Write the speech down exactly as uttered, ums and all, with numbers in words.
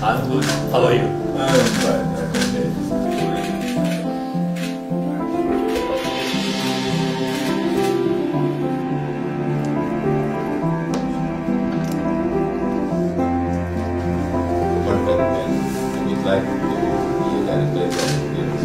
I'm good. How are you? I'm fine. I'm okay. Perfect. And I would like to be a director of the